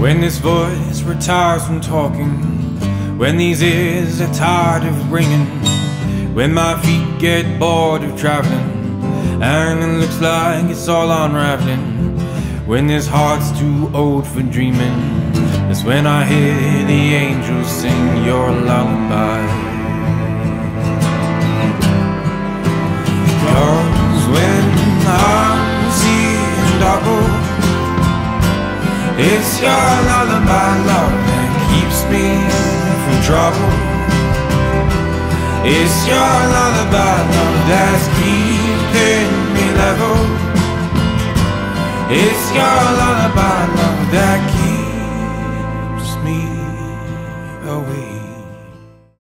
When this voice retires from talking, when these ears are tired of ringing, when my feet get bored of traveling and it looks like it's all unraveling, when this heart's too old for dreaming, that's when I hear the angels sing your lullaby. 'Cause when I'm seeing double, it's your lullaby, love, that keeps me from trouble. It's your lullaby, love, that's keeping me level. It's your lullaby, love, that keeps